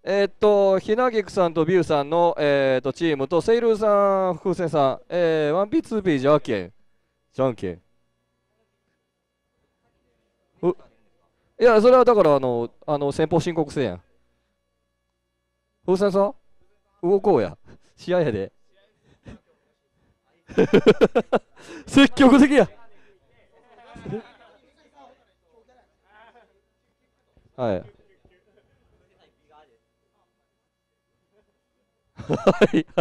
ひなぎくさんとビューさんの、チームと、セイルさん、風船さん、1P、2P じゃんけん。じゃんけん。いや、それはだから、先方申告制やん。風船さん動こうや。試合やで。積極的や。はい。はいはい。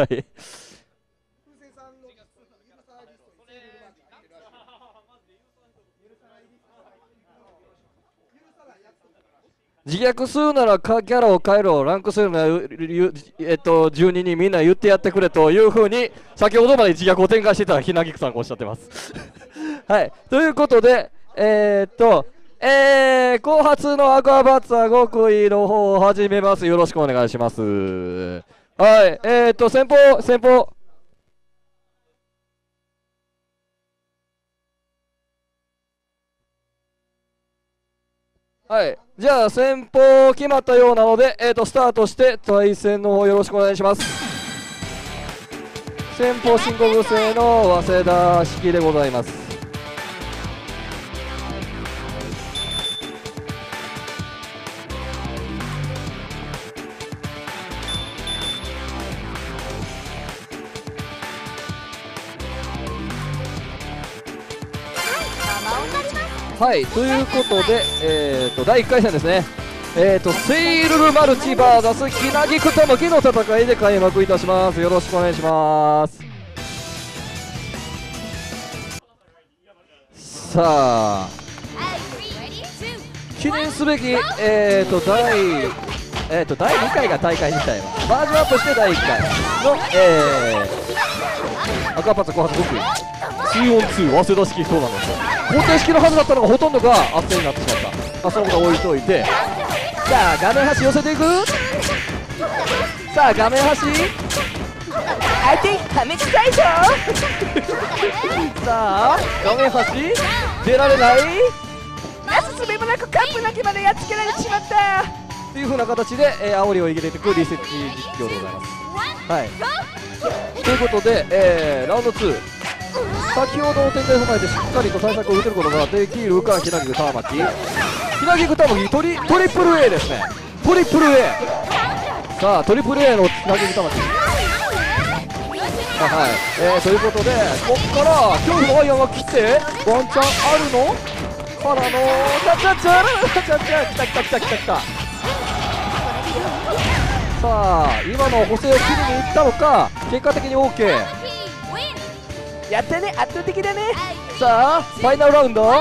自虐するならキャラを変えろ、ランクするなら、住人にみんな言ってやってくれというふうに、先ほどまで自虐を展開してたひなぎくさんがおっしゃってます。はい、ということで、後発のアクアバッツァ極意の方を始めます。よろしくお願いします。はい、先方。はい、じゃあ先方決まったようなので、スタートして対戦の方よろしくお願いします。先方申告制の早稲田式でございます。はい、ということで、第1回戦ですね。セイルルマルチ VS ひなぎくたまきの戦いで開幕いたします。よろしくお願いします。さあ、記念すべき、第2回が大会自体はバージョンアップして第1回の、アクアパッツァ後発極意 2on2 早稲田式トーナメント、方程式のはずだったのがほとんどが圧戦になってしまった。そのことは置いといて、さあ画面端寄せていく。さあ画面端相手はめ臭いぞさあ画面端出られない、なすすべもなくカップなきまでやっつけられてしまったという風な形で、煽りを入れていくリセッチ実況でございます。はい、ということで、ラウンド2、先ほどの展開を踏まえてしっかりと対策を打てることができるか、ひなぎくたまき、ひなぎくたまきトリプル A ですね。トリプル A、 さあトリプル A のひなぎくたまき、はい、ということで、こっから恐怖のワイヤーが来てワンチャンあるのからのチャチャチャチャチャ、きたきたきたきたきた。さあ今の補正を切りにいったのか、結果的に OK やったね、圧倒的だね。さあファイナルラウンド、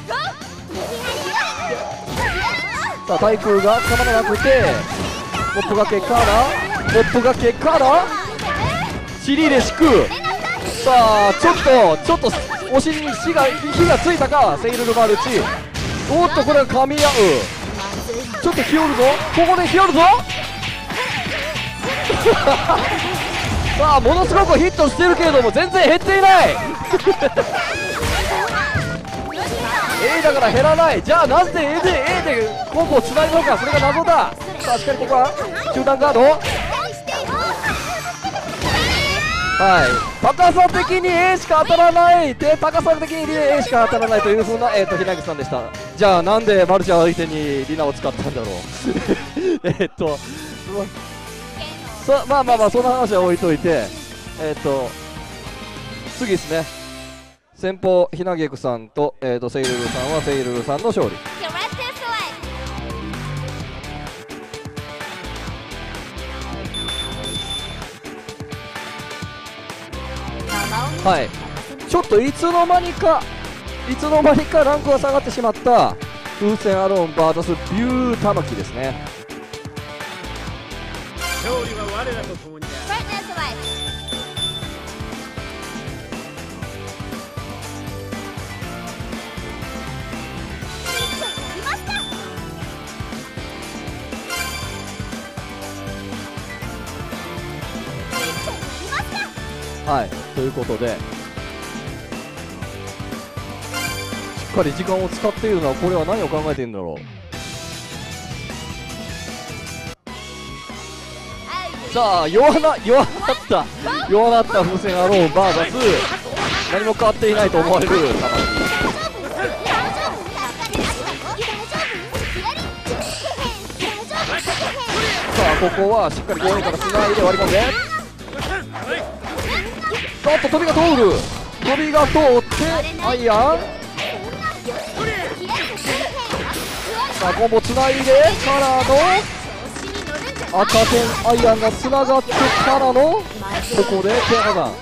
さあ対空が捕まらなくて、モップがけから尻入れ敷く。さあちょっとお尻に火がついたか、セイルルマルチ。おっとこれは噛み合う。ちょっとひよるぞ、ここでひよるぞさあものすごくヒットしてるけれども全然減っていないA だから減らない。じゃあなぜ A でコンボをつないだのか、それが謎だ。さあしっかりここは中段ガード、はい、高さ的に A しか当たらないで、高さ的に A しか当たらないというふうな、ひなぎさんでした。じゃあなんでマルチ相手にリナを使ったんだろうまあその話は置いといて、次ですね。先方ひなぎくさんと、セイルルさんはセイルルさんの勝利。はい、ちょっといつの間にかランクが下がってしまった風船アローン VS ビュー玉木ですね。 勝利は我らと共にだ。 はい、ということでしっかり時間を使っているのは、これは何を考えているんだろう。 さあ弱なった風船アローン VS 何も変わっていないと思われる玉木。さあここはしっかり5人からつないで割り込んで、おっと飛びが通ってアイアン。さあコンボつないでからの赤点アイアンがつながってからのここでケアガン。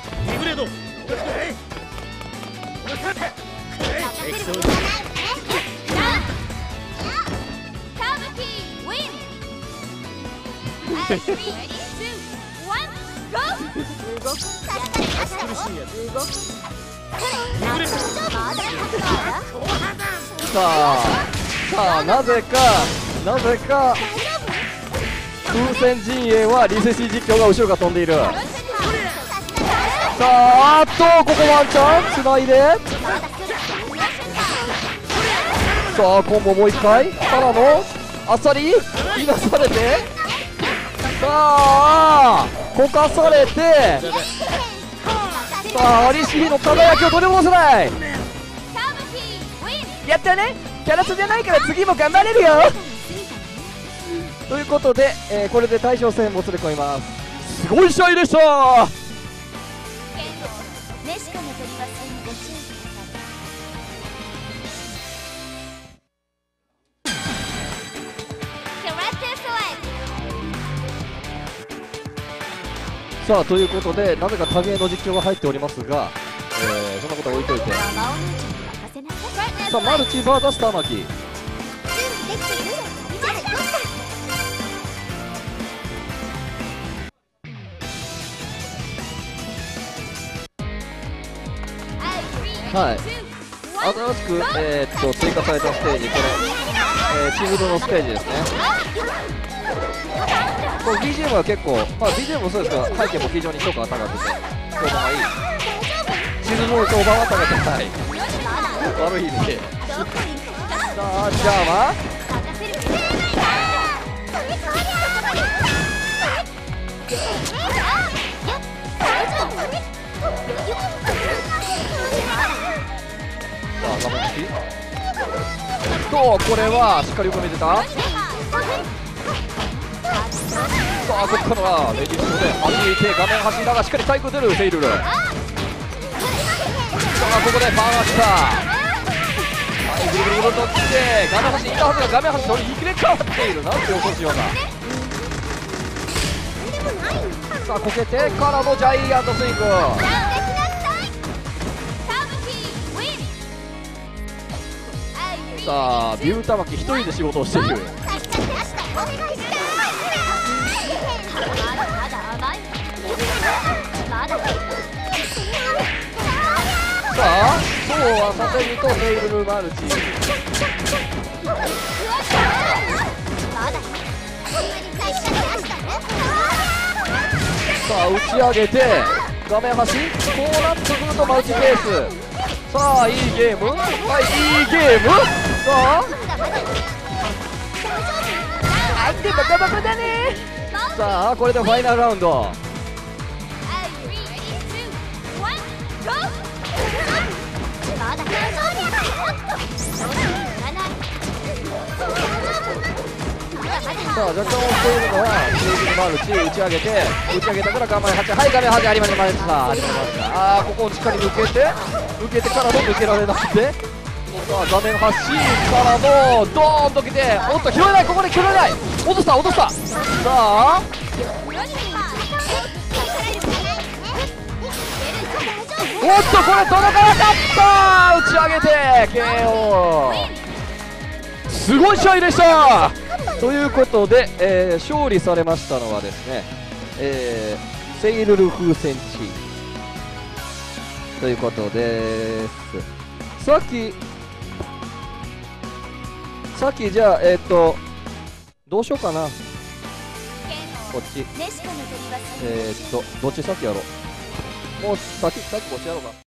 さあなぜか風船陣営はリセシ実況が後ろが飛んでいる。さあここワンチャンつないで、さあコンボもう一回からのあっさりいなされて、さあこかされて、さあアリシーの輝きを取り戻せない。やったね、キャラスじゃないから次も頑張れるよということで、これで大将戦もつれ込みます。すごい試合でした。さあということでなぜか多芸の実況が入っておりますが、そんなことは置いといて、さあマルチ VS 玉木。はい、新しく、追加されたステージ、これ、チームドのステージですね。これ BGM は結構、BGM もそうですが背景も非常に評価が高くて評判がいい。シーズンの評判は高くない悪い意味で。さあじゃあ画面向きこれはしっかり横見てた。さあここからはレディースで弾いて画面端だがしっかり対空出るセイルル。さあここでバーンした。はい、ぐるぐるぐると来て画面端にいたはずが画面端に入れ替わっている。なんて恐ろしいような。さあこけてからのジャイアントスイング。さあビュー玉木一人で仕事をしている。さあ今日はサテリとセイルルマルチ。さあ打ち上げて画面端こうなってくるとマルチケース。さあいいゲーム、はいいいゲーム。さあ相手バカバカだね。さあこれでファイナルラウンド。さあ若干押しているのはセイルルマルチ。打ち上げたから画面端、はい画面端ありました。ここをしっかり抜けてからの抜けられなくて、さあ画面端からのドーンときて、おっと拾えない、ここで拾えない、落とした。さあおっとこれ届かなかった。打ち上げて KO。 すごい試合でしたということで、勝利されましたのはですね、セイルル風船チームということです。さっきじゃあどうしようかな。こっちどっち先やろう。もう先こっちやろうか。